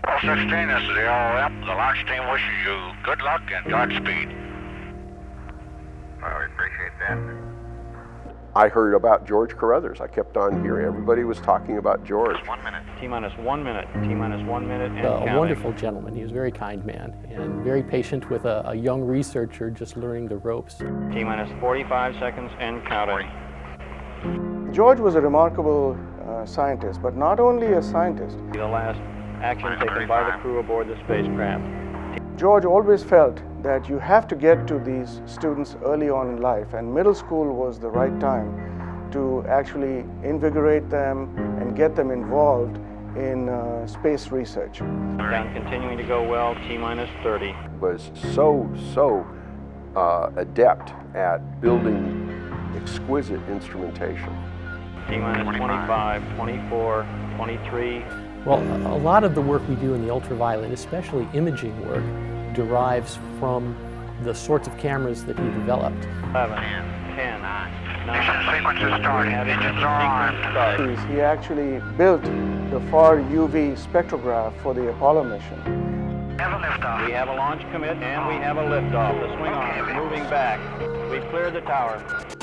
16, this is the ROM. The launch team wishes you good luck and Godspeed. Well, we appreciate that. I heard about George Carruthers. I kept on hearing. Everybody was talking about George. Just 1 minute. T-minus 1 minute. T-minus 1 minute and A wonderful gentleman. He was a very kind man and very patient with a young researcher just learning the ropes. T-minus 45 seconds and counting. George was a remarkable scientist, but not only a scientist. The last action taken by the crew aboard the spacecraft. George always felt that you have to get to these students early on in life, and middle school was the right time to actually invigorate them and get them involved in space research. Down continuing to go well, T-minus 30. Was so adept at building exquisite instrumentation. T-minus 25, 24, 23. Well, a lot of the work we do in the ultraviolet, especially imaging work, derives from the sorts of cameras that he developed. 11, 10, 9. Sequences starting. Engines are on. He actually built the far UV spectrograph for the Apollo mission. Have a liftoff. We have a launch commit and we have a liftoff. The swing arm is moving back. We've cleared the tower.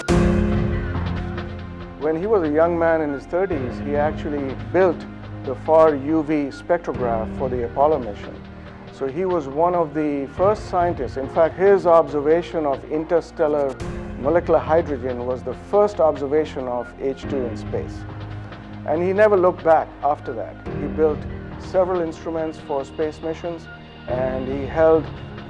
When he was a young man in his 30s, he actually built the far UV spectrograph for the Apollo mission. So he was one of the first scientists. In fact, his observation of interstellar molecular hydrogen was the first observation of H2 in space. And he never looked back after that. He built several instruments for space missions, and he held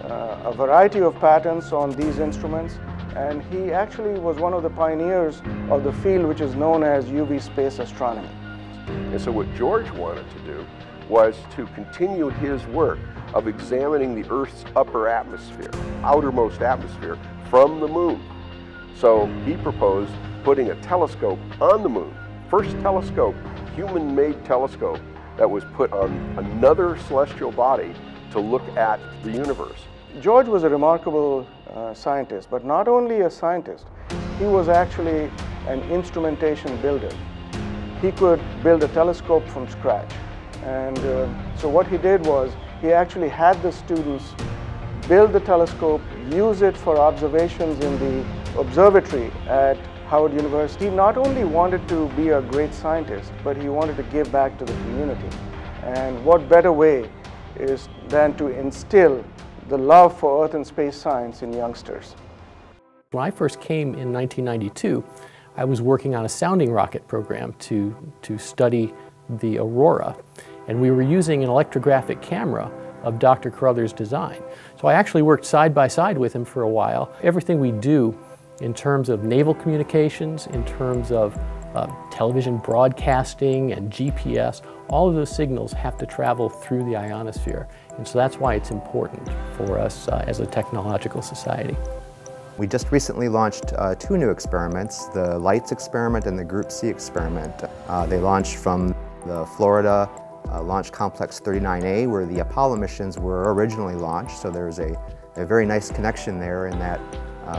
a variety of patents on these instruments. And he actually was one of the pioneers of the field which is known as UV space astronomy. And so what George wanted to do was to continue his work of examining the Earth's upper atmosphere, outermost atmosphere, from the moon. So he proposed putting a telescope on the moon. First telescope, human-made telescope, that was put on another celestial body to look at the universe. George was a remarkable scientist, but not only a scientist, he was actually an instrumentation builder. He could build a telescope from scratch. And so what he did was, he actually had the students build the telescope, use it for observations in the observatory at Howard University. He not only wanted to be a great scientist, but he wanted to give back to the community. And what better way is than to instill the love for Earth and space science in youngsters. When I first came in 1992, I was working on a sounding rocket program to study the aurora, and we were using an electrographic camera of Dr. Carruthers' design. So I actually worked side by side with him for a while. Everything we do in terms of naval communications, in terms of television broadcasting and GPS, all of those signals have to travel through the ionosphere. And so that's why it's important for us as a technological society. We just recently launched two new experiments, the LIGHTS experiment and the Group C experiment. They launched from the Florida Launch Complex 39A, where the Apollo missions were originally launched. So there's a very nice connection there in that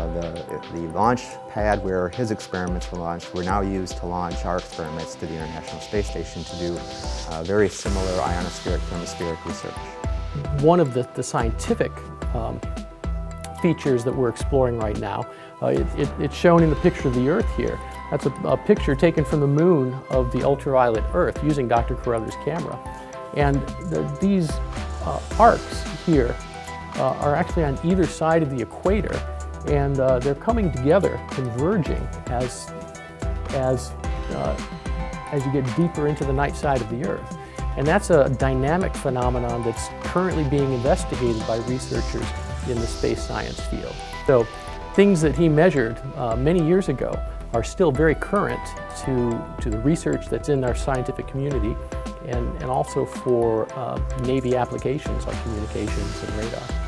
the launch pad where his experiments were launched were now used to launch our experiments to the International Space Station to do very similar ionospheric hemispheric research. One of the scientific features that we're exploring right now, it's shown in the picture of the Earth here. That's a picture taken from the moon of the ultraviolet Earth using Dr. Carruthers' camera. And these arcs here are actually on either side of the equator, and they're coming together, converging as you get deeper into the night side of the Earth. And that's a dynamic phenomenon that's currently being investigated by researchers in the space science field. So things that he measured many years ago are still very current to the research that's in our scientific community, and also for Navy applications like communications and radar.